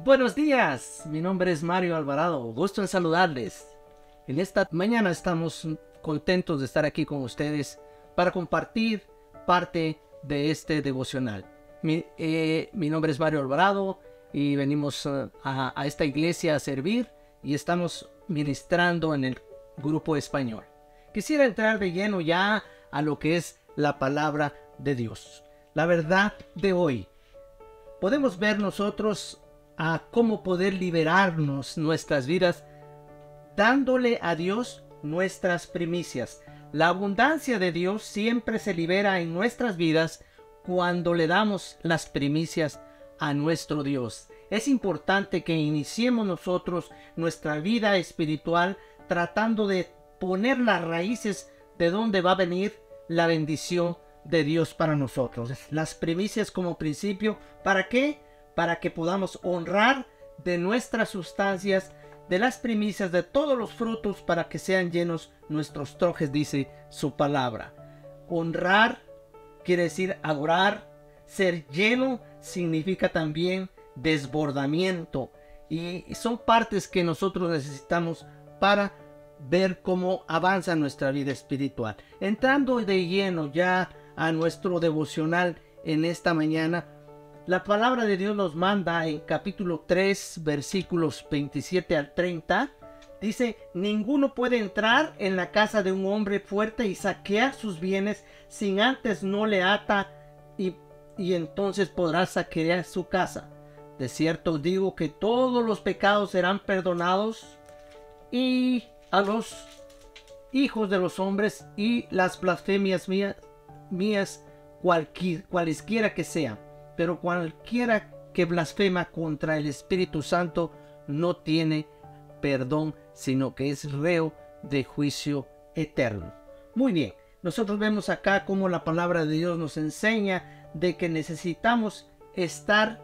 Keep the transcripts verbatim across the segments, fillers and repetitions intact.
Buenos días, mi nombre es Mario Alvarado, gusto en saludarles. En esta mañana estamos contentos de estar aquí con ustedes para compartir parte de este devocional. Mi, eh, mi nombre es Mario Alvarado y venimos uh, a, a esta iglesia a servir y estamos ministrando en el grupo español. Quisiera entrar de lleno ya a lo que es la palabra de Dios. La verdad de hoy. Podemos ver nosotros a cómo poder liberarnos nuestras vidas dándole a Dios nuestras primicias. La abundancia de Dios siempre se libera en nuestras vidas cuando le damos las primicias a nuestro Dios. Es importante que iniciemos nosotros nuestra vida espiritual tratando de poner las raíces de donde va a venir la bendición de Dios para nosotros. Las primicias como principio, ¿para qué? Para que podamos honrar de nuestras sustancias, de las primicias, de todos los frutos, para que sean llenos nuestros trojes, dice su palabra. Honrar quiere decir adorar. Ser lleno significa también desbordamiento. Y son partes que nosotros necesitamos para ver cómo avanza nuestra vida espiritual. Entrando de lleno ya a nuestro devocional en esta mañana, la palabra de Dios nos manda en capítulo tres, versículos veintisiete al treinta. Dice: ninguno puede entrar en la casa de un hombre fuerte y saquear sus bienes sin antes no le ata y, y entonces podrá saquear su casa. De cierto os digo que todos los pecados serán perdonados y a los hijos de los hombres y las blasfemias mías, mías cualquier, cualesquiera que sean. Pero cualquiera que blasfema contra el Espíritu Santo no tiene perdón, sino que es reo de juicio eterno. Muy bien, nosotros vemos acá cómo la palabra de Dios nos enseña de que necesitamos estar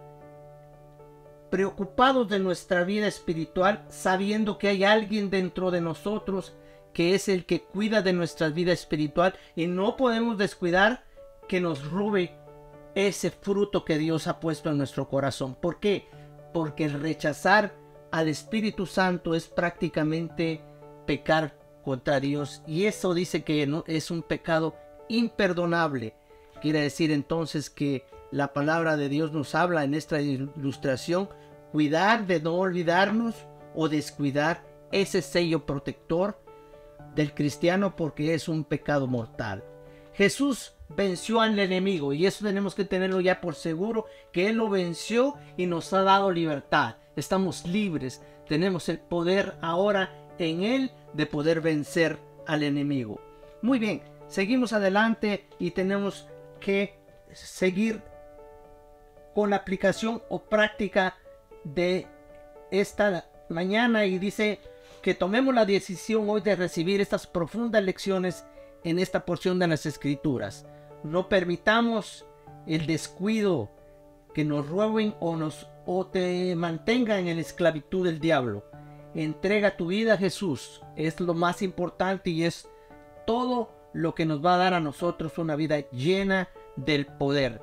preocupados de nuestra vida espiritual, sabiendo que hay alguien dentro de nosotros que es el que cuida de nuestra vida espiritual, y no podemos descuidar que nos robe ese fruto que Dios ha puesto en nuestro corazón. ¿Por qué? Porque el rechazar al Espíritu Santo es prácticamente pecar contra Dios, y eso dice que no, es un pecado imperdonable. Quiere decir entonces que la palabra de Dios nos habla en esta ilustración, cuidar de no olvidarnos o descuidar ese sello protector del cristiano, porque es un pecado mortal. Jesús venció al enemigo, y eso tenemos que tenerlo ya por seguro, que Él lo venció y nos ha dado libertad. Estamos libres, tenemos el poder ahora en Él de poder vencer al enemigo. Muy bien, seguimos adelante y tenemos que seguir con la aplicación o práctica de esta mañana, y dice que tomemos la decisión hoy de recibir estas profundas lecciones en esta porción de las Escrituras. No permitamos el descuido que nos roben o nos o te mantengan en la esclavitud del diablo. Entrega tu vida a Jesús, es lo más importante y es todo lo que nos va a dar a nosotros una vida llena del poder.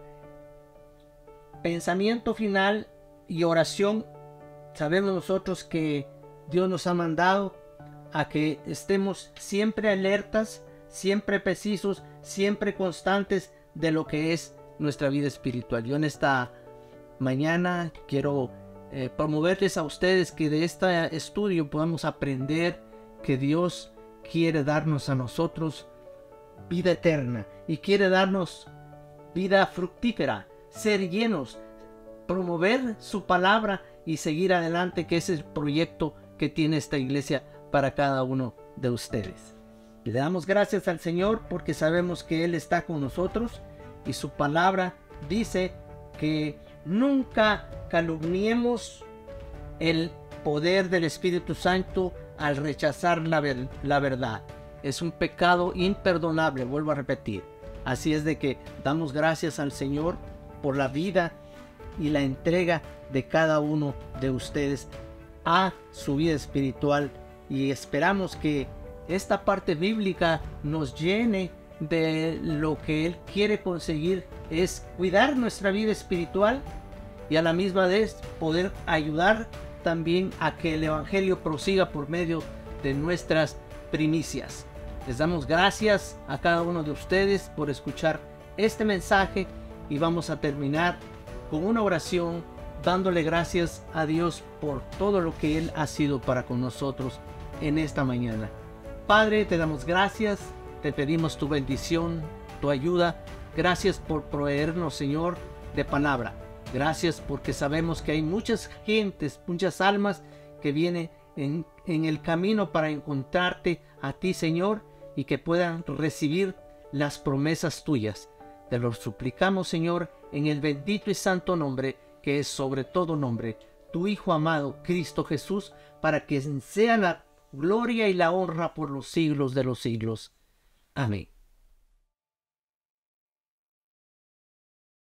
Pensamiento final y oración. Sabemos nosotros que Dios nos ha mandado a que estemos siempre alertas, siempre precisos, siempre constantes de lo que es nuestra vida espiritual. Yo en esta mañana quiero eh, promoverles a ustedes que de este estudio podamos aprender que Dios quiere darnos a nosotros vida eterna y quiere darnos vida fructífera, ser llenos, promover su palabra y seguir adelante, que es el proyecto que tiene esta iglesia para cada uno de ustedes. Le damos gracias al Señor porque sabemos que Él está con nosotros, y su palabra dice que nunca calumniemos el poder del Espíritu Santo al rechazar la, ver la verdad. Es un pecado imperdonable, vuelvo a repetir. Así es de que damos gracias al Señor por la vida y la entrega de cada uno de ustedes a su vida espiritual, y esperamos que esta parte bíblica nos llene de lo que Él quiere conseguir, es cuidar nuestra vida espiritual y a la misma vez poder ayudar también a que el Evangelio prosiga por medio de nuestras primicias. Les damos gracias a cada uno de ustedes por escuchar este mensaje y vamos a terminar con una oración dándole gracias a Dios por todo lo que Él ha sido para con nosotros en esta mañana. Padre, te damos gracias, te pedimos tu bendición, tu ayuda. Gracias por proveernos, Señor, de palabra. Gracias porque sabemos que hay muchas gentes, muchas almas que vienen en, en el camino para encontrarte a ti, Señor, y que puedan recibir las promesas tuyas. Te lo suplicamos, Señor, en el bendito y santo nombre que es sobre todo nombre, tu Hijo amado, Cristo Jesús, para que sea la gloria y la honra por los siglos de los siglos. Amén.